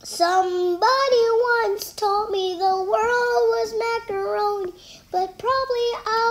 Somebody once told me the world was macaroni, but probably